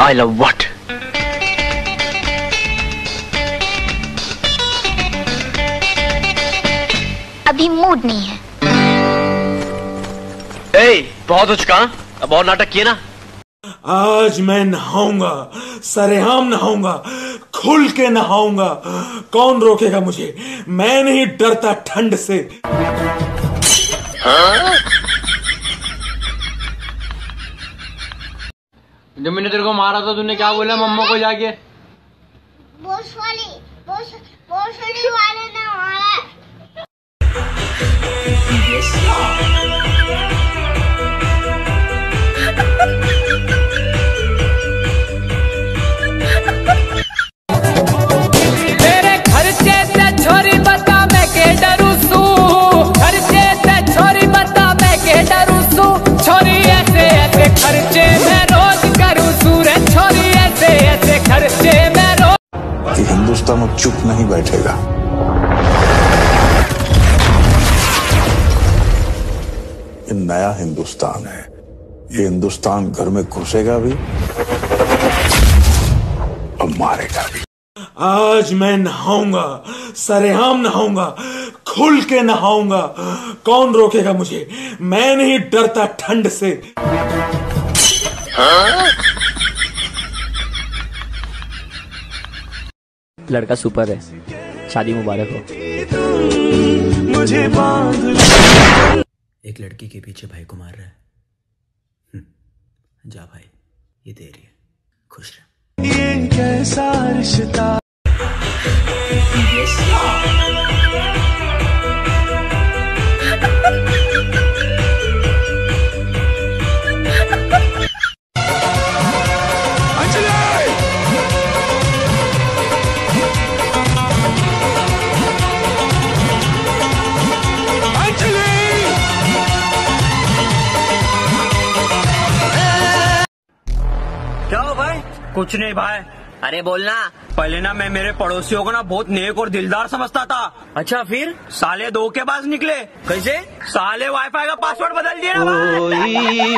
I love what? अभी mood नहीं है। बहुत हो चुका, अब और नाटक किए ना। आज मैं नहाऊंगा, सरेआम नहाऊंगा, खुल के नहाऊंगा। कौन रोकेगा मुझे? मैं नहीं डरता ठंड से। जब मैंने तेरे को मारा था तूने क्या बोला मम्मा को जाके? बोस वाले ने मारा। तेरे खर्चे से छोरी बता मैं के डरू सू, खर्चे से छोरी बता मैं के डरू सू। छोरी ऐसे ऐसे खर्चे मैं रोज करूँ सू रे, छोरी ऐसे ऐसे खर्चे मैं रोज। हिंदुस्तान अब चुप नहीं बैठेगा। ये नया हिंदुस्तान है, ये हिंदुस्तान घर में घुसेगा भी और मारेगा भी। आज मैं नहाऊंगा, सरेआम नहाऊंगा, खुल के नहाऊंगा। कौन रोकेगा मुझे? मैं नहीं डरता ठंड से। लड़का सुपर है, शादी मुबारक हो। मुझे एक लड़की के पीछे भाई को मार रहा है। जा भाई, ये दे रही है, खुश रह। ये कैसा रिश्ता। क्या हो भाई? कुछ नहीं भाई। अरे बोलना। पहले ना मैं मेरे पड़ोसियों को ना बहुत नेक और दिलदार समझता था। अच्छा फिर? साले धोखेबाज निकले। कैसे? साले वाईफाई का पासवर्ड बदल दिया ना भाई।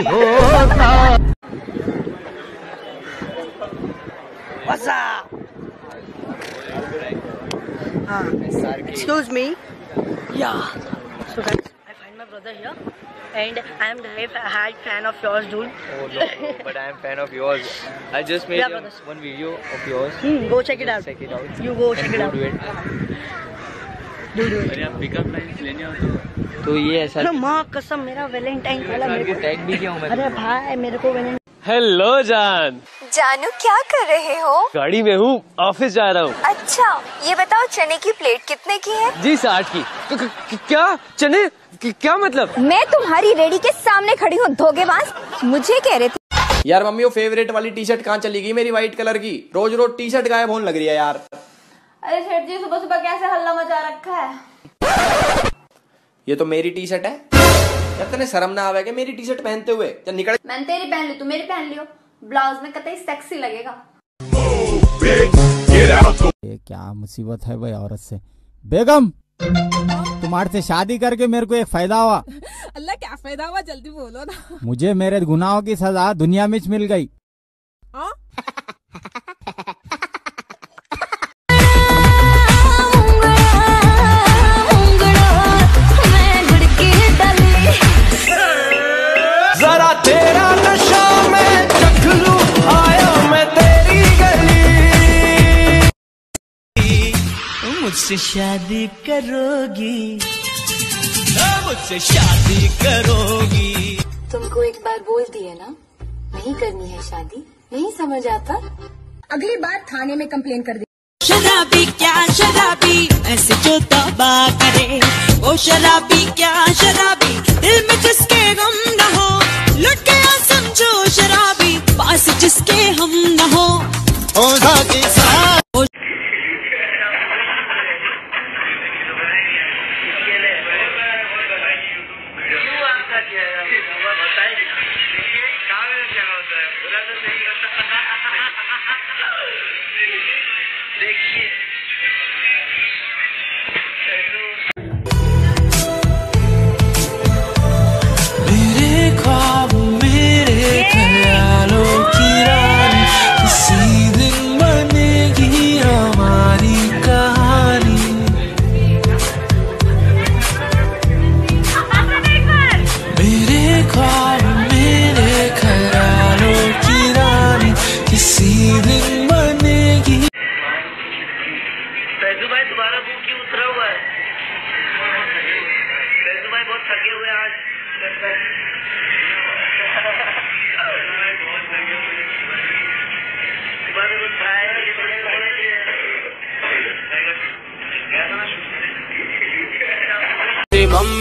Excuse me. Yeah. So guys, I find my brother here, and I am the high fan of yours, dude. Oh no, but I am fan of yours. I just made one video of yours. Go check it out. Check it out. You go check it out. Do it. Do it. अरे आप pickup lines लेने हो तो ये ऐसा। अरे माँ कसम, मेरा वैलेंटाइन वाला मेरे को टैग भी किया हूँ मैं। अरे भाई मेरे को वैलेंटाइन। हेलो जान। जानू क्या कर रहे हो? गाड़ी में हूँ, ऑफिस जा रहा हूँ। अच्छा ये बताओ चने की प्लेट कितने की है? जी 60 की। क्या चने? क्या मतलब? मैं तुम्हारी रेडी के सामने खड़ी हूँ धोखेबाज। मुझे कह रहे थे यार मम्मी वो फेवरेट वाली टी शर्ट कहाँ चली गई मेरी व्हाइट कलर की? रोज रोज टी शर्ट गायब होने लग रही है यार। अरे सेठ जी सुबह सुबह कैसे हल्ला मचा रखा है? ये तो मेरी टी शर्ट है यार, तने शर्म ना आवे क्या मेरी टी शर्ट पहनते हुए? चल निकल। मैंने तेरी पहन ली, तू मेरी पहन लियो। ब्लाउज में कतई सेक्सी लगेगा। ये क्या मुसीबत है भाई औरत से। बेगम तुम्हारे से शादी करके मेरे को एक फायदा हुआ। अल्लाह क्या फायदा हुआ, जल्दी बोलो ना। मुझे मेरे गुनाहों की सजा दुनिया में मिल गई। जरा तेरा नशा मैं चख लूं, आया मैं तेरी गली। मुझसे शादी करोगी? मुझसे शादी करोगी? तुमको एक बार बोल दिए ना नहीं करनी है शादी, नहीं समझ आता? अगली बार थाने में कंप्लेन कर दे। शराबी क्या शराबी ऐसे जो तौबा करे, वो शराबी क्या शराबी दिल में जिसके गम न हो, लुट गया समझो शराबी पास जिसके हम न हो। के साथ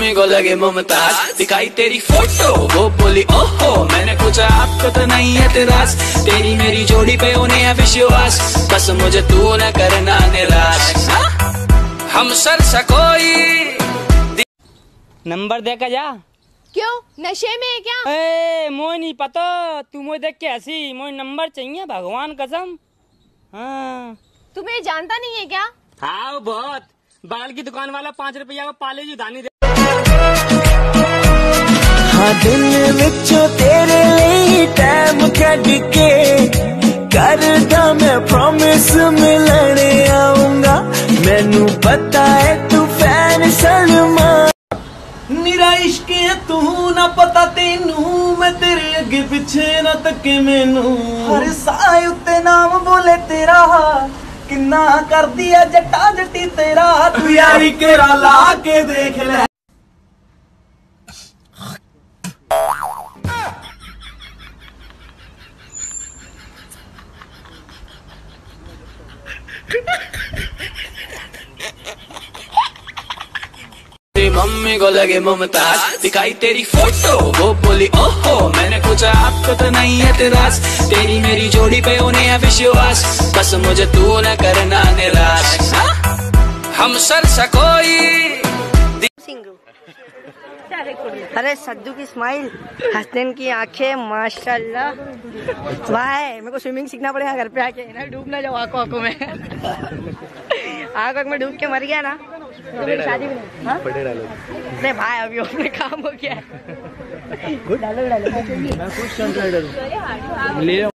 मम्मी को लगे मुमताज, दिखाई तेरी फोटो वो बोली ओहो, मैंने पूछा आपको तो नहीं है तेरास, तेरी मेरी जोड़ी पे उन्हें है विश्वास, बस मुझे तू न करना निराश, हम सर सकोई। नंबर दे कर जा। क्यों, नशे में है क्या? ए मोई नहीं पता, तू मुझे देख के ऐसी, मोई नंबर चाहिए भगवान कसम। हाँ तुम्हें जानता नहीं है क्या? हाँ बहुत, बाल की दुकान वाला 5 रुपया का पाले जी दानी दे। हाँ दिल विचों तेरे लिए टाइम कट के करदा मैं प्रॉमिस मिलने आऊंगा, मैनू पता है तू फैन सलमान। निरा इश्क है तू ना पता तेनू, मैं तेरे अगे पिछे ना तके मैनू, हर साए उत्ते नाम बोले तेरा, किन्ना कर दिया जट्टा जट्टी तेरा, तू यारी केरा ला के देख ले। मम्मी को लगे मुमताज, दिखाई तेरी फोटो वो बोली ओहो, मैंने पूछा आपको तो नहीं है तेरास, तेरी मेरी जोड़ी पे उन्हें है विश्वास, बस मुझे तू न करना निराश, हम सर सकोई। अरे सद्दू की स्माइल, हसनैन की आंखें, माशाल्लाह। वाह, मेरे को स्विमिंग सीखना पड़ेगा घर पे आके, ना डूब ना जाओ आंखों में। आंखों में डूब के मर गया ना तो मेरी शादी भी नहीं। हाँ? नहीं भाई, अभी अपने काम हो गया है।